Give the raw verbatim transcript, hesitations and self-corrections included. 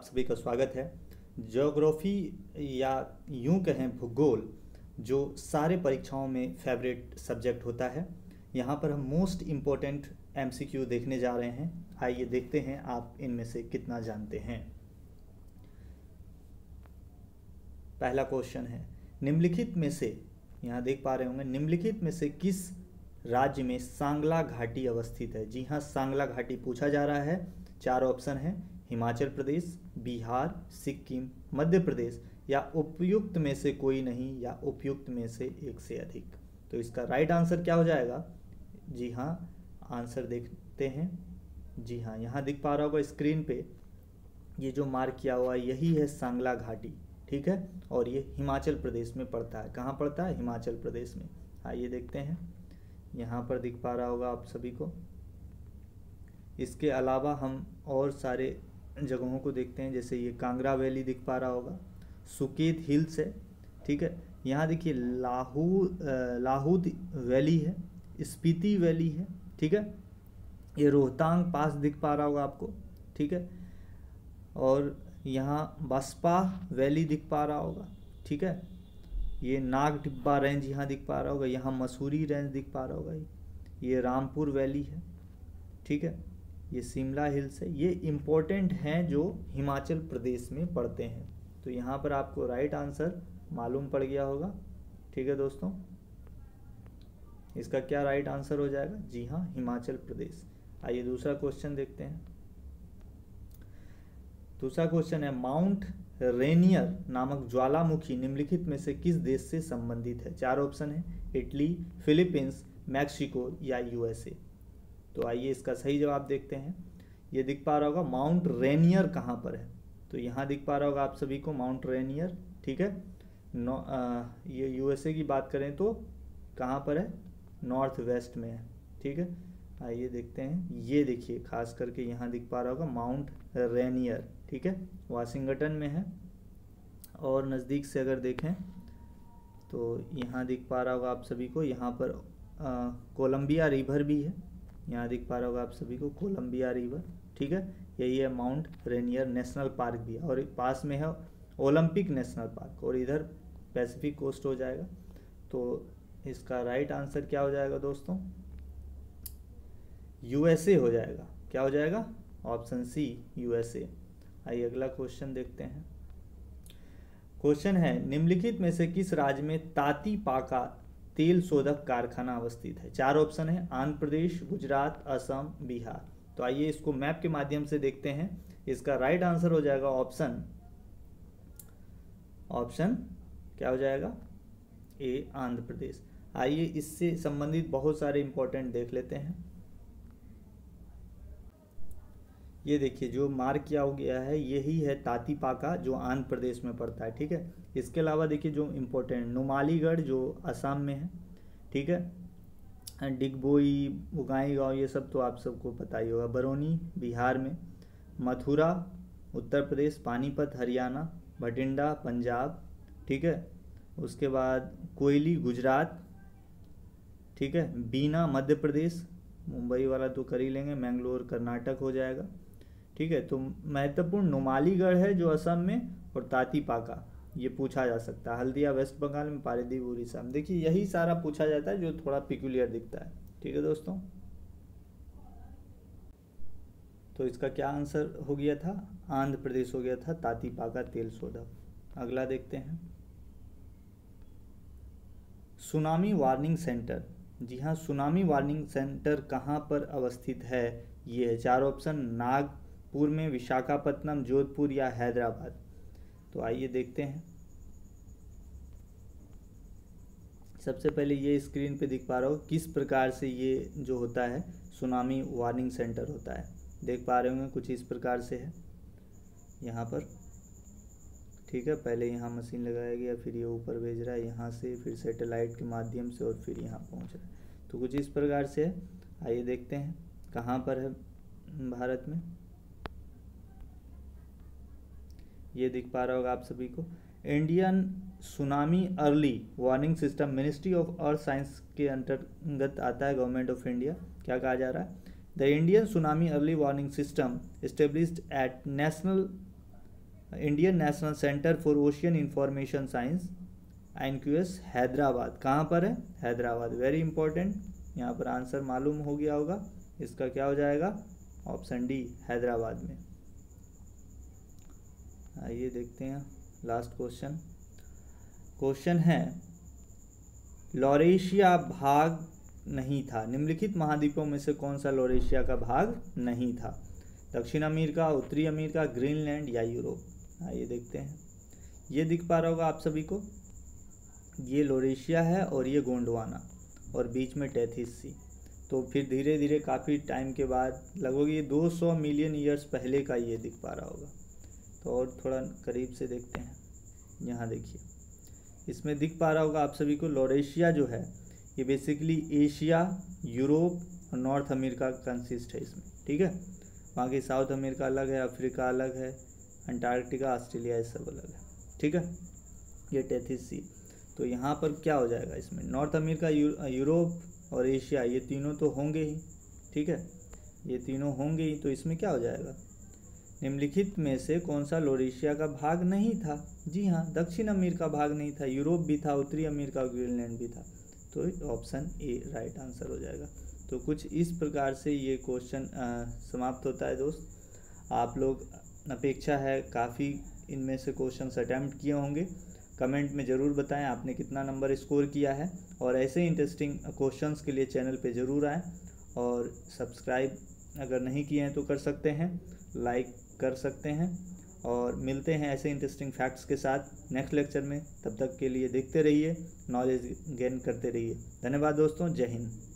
आप सभी का स्वागत है। ज्योग्राफी या यूं कहें भूगोल जो सारे परीक्षाओं में फेवरेट सब्जेक्ट होता है, यहाँ पर हम मोस्ट इम्पोर्टेंट एमसीक्यू देखने जा रहे हैं। आइए देखते हैं आप इनमें से कितना जानते हैं। पहला क्वेश्चन है, निम्नलिखित में से, यहाँ देख पा रहे होंगे, निम्नलिखित में से किस राज्य में सांगला घाटी अवस्थित है। जी हाँ, सांगला घाटी पूछा जा रहा है। चार ऑप्शन है, हिमाचल प्रदेश, बिहार, सिक्किम, मध्य प्रदेश या उपयुक्त में से कोई नहीं या उपयुक्त में से एक से अधिक। तो इसका राइट आंसर क्या हो जाएगा? जी हाँ, आंसर देखते हैं। जी हाँ, यहाँ दिख पा रहा होगा स्क्रीन पे, ये जो मार्क किया हुआ यही है सांगला घाटी, ठीक है। और ये हिमाचल प्रदेश में पड़ता है। कहाँ पड़ता है? हिमाचल प्रदेश में। आइए देखते हैं, यहाँ पर दिख पा रहा होगा आप सभी को। इसके अलावा हम और सारे जगहों को देखते हैं, जैसे ये कांगड़ा वैली दिख पा रहा होगा, सुकेत हिल्स है, ठीक है। यहाँ देखिए लाहू लाहौद वैली है, स्पीति वैली है, ठीक है। ये रोहतांग पास दिख पा रहा होगा आपको, ठीक है। और यहाँ बसपा वैली दिख पा रहा होगा, ठीक है। ये नाग टिब्बा रेंज यहाँ दिख पा रहा होगा, यहाँ मसूरी रेंज दिख पा रहा होगा, ये रामपुर वैली है, ठीक है। ये शिमला हिल्स है। ये इम्पोर्टेंट हैं जो हिमाचल प्रदेश में पड़ते हैं। तो यहाँ पर आपको राइट आंसर मालूम पड़ गया होगा, ठीक है दोस्तों। इसका क्या राइट आंसर हो जाएगा? जी हाँ, हिमाचल प्रदेश। आइए दूसरा क्वेश्चन देखते हैं। दूसरा क्वेश्चन है, माउंट रेनियर नामक ज्वालामुखी निम्नलिखित में से किस देश से संबंधित है? चार ऑप्शन है, इटली, फिलीपींस, मैक्सिको या यूएसए। तो आइए इसका सही जवाब देखते हैं। ये दिख पा रहा होगा माउंट रेनियर कहाँ पर है। तो यहाँ दिख पा रहा होगा आप सभी को माउंट रेनियर, ठीक है। नो आ, ये यूएसए की बात करें तो कहाँ पर है? नॉर्थ वेस्ट में है, ठीक है। आइए देखते हैं, ये देखिए खास करके यहाँ दिख पा रहा होगा माउंट रेनियर, ठीक है, वाशिंगटन में है। और नज़दीक से अगर देखें तो यहाँ दिख पा रहा होगा आप सभी को, यहाँ पर आ, कोलंबिया रिवर भी है। यहाँ दिख पा रहा होगा आप सभी को कोलंबिया रिवर, ठीक है। यही है माउंट रेनियर नेशनल पार्क भी है। और पास में है ओलंपिक नेशनल पार्क, और इधर पैसिफिक कोस्ट हो जाएगा। तो इसका राइट आंसर क्या हो जाएगा दोस्तों? यूएसए हो जाएगा। क्या हो जाएगा? Option C, USA. आइए अगला क्वेश्चन देखते हैं। क्वेश्चन है, निम्नलिखित में से किस राज्य में ताती पाका तेल शोधक कारखाना अवस्थित है? चार ऑप्शन है, आंध्र प्रदेश, गुजरात, असम, बिहार। तो आइए इसको मैप के माध्यम से देखते हैं। इसका राइट आंसर हो जाएगा ऑप्शन ऑप्शन क्या हो जाएगा? ए, आंध्र प्रदेश। आइए इससे संबंधित बहुत सारे इंपॉर्टेंट देख लेते हैं। ये देखिए जो मार्क किया हो गया है यही है ताती पाका, जो आंध्र प्रदेश में पड़ता है, ठीक है। इसके अलावा देखिए जो इम्पोर्टेंट नुमालीगढ़ जो असम में है, ठीक है। डिगबोई, बुगाईगांव, ये सब तो आप सबको पता ही होगा। बरौनी बिहार में, मथुरा उत्तर प्रदेश, पानीपत हरियाणा, भटिंडा पंजाब, ठीक है। उसके बाद कोयली गुजरात, ठीक है। बीना मध्य प्रदेश, मुंबई वाला तो कर ही लेंगे, मैंगलोर कर्नाटक हो जाएगा, ठीक है। तो महत्वपूर्ण नुमालीगढ़ है जो असम में, और ताती पाका ये पूछा जा सकता है। हल्दिया वेस्ट बंगाल में, पारादीप उड़ीसा में। देखिए यही सारा पूछा जाता है जो थोड़ा पिक्यूलियर दिखता है, ठीक है दोस्तों। तो इसका क्या आंसर हो गया था? आंध्र प्रदेश हो गया था ताती पाका तेल शोधक। अगला देखते हैं, सुनामी वार्निंग सेंटर। जी हाँ, सुनामी वार्निंग सेंटर कहाँ पर अवस्थित है? ये है चार ऑप्शन, नागपुर में, विशाखापत्तनम, जोधपुर या हैदराबाद। तो आइए देखते हैं। सबसे पहले ये स्क्रीन पे दिख पा रहा हो किस प्रकार से ये जो होता है सुनामी वार्निंग सेंटर होता है। देख पा रहे होंगे कुछ इस प्रकार से है यहाँ पर, ठीक है। पहले यहाँ मशीन लगाया गया, फिर ये ऊपर भेज रहा है यहाँ से, फिर सैटेलाइट के माध्यम से, और फिर यहाँ पहुँच रहा है। तो कुछ इस प्रकार से है। आइए देखते हैं कहाँ पर है भारत में। ये दिख पा रहा होगा आप सभी को, Indian tsunami early warning system, ministry of earth science के अंतर्गत आता है, गवर्नमेंट ऑफ इंडिया। क्या कहा जा रहा है? The Indian tsunami early warning system established at national Indian national centre for ocean information science NQS Hyderabad कहाँ पर है? हैदराबाद। वेरी इंपॉर्टेंट, यहाँ पर आंसर मालूम हो गया होगा। इसका क्या हो जाएगा? ऑप्शन डी, हैदराबाद में। आइए देखते हैं लास्ट क्वेश्चन। क्वेश्चन है लॉरेशिया भाग नहीं था, निम्नलिखित महाद्वीपों में से कौन सा लॉरेशिया का भाग नहीं था? दक्षिण अमेरिका, उत्तरी अमेरिका, ग्रीनलैंड या यूरोप? आइए देखते हैं। ये दिख पा रहा होगा आप सभी को, ये लॉरेशिया है और ये गोंडवाना और बीच में टेथिस सी। तो फिर धीरे धीरे काफ़ी टाइम के बाद, लगभग ये दो सौ मिलियन ईयर्स पहले का ये दिख पा रहा होगा। तो और थोड़ा करीब से देखते हैं। यहाँ देखिए, इसमें दिख पा रहा होगा आप सभी को, लॉरेशिया जो है ये बेसिकली एशिया, यूरोप और नॉर्थ अमेरिका कंसिस्ट है इसमें, ठीक है। बाकी साउथ अमेरिका अलग है, अफ्रीका अलग है, अंटार्कटिका, ऑस्ट्रेलिया ये सब अलग है, ठीक है। ये टेथिस सी। तो यहाँ पर क्या हो जाएगा इसमें? नॉर्थ अमेरिका, यूरोप और एशिया, ये तीनों तो होंगे ही, ठीक है, ये तीनों होंगे ही। तो इसमें क्या हो जाएगा? निम्नलिखित में से कौन सा लॉरेशिया का भाग नहीं था? जी हाँ, दक्षिण अमेरिका भाग नहीं था, यूरोप भी था, उत्तरी अमेरिका और ग्रीनलैंड भी था। तो ऑप्शन ए राइट आंसर हो जाएगा। तो कुछ इस प्रकार से ये क्वेश्चन समाप्त होता है दोस्त। आप लोग, अपेक्षा है काफ़ी इनमें से क्वेश्चंस अटैम्प्ट किए होंगे। कमेंट में ज़रूर बताएं आपने कितना नंबर स्कोर किया है, और ऐसे इंटरेस्टिंग क्वेश्चंस के लिए चैनल पे ज़रूर आएँ, और सब्सक्राइब अगर नहीं किए हैं तो कर सकते हैं, लाइक कर सकते हैं, और मिलते हैं ऐसे इंटरेस्टिंग फैक्ट्स के साथ नेक्स्ट लेक्चर में। तब तक के लिए देखते रहिए, नॉलेज गेन करते रहिए। धन्यवाद दोस्तों, जय हिंद।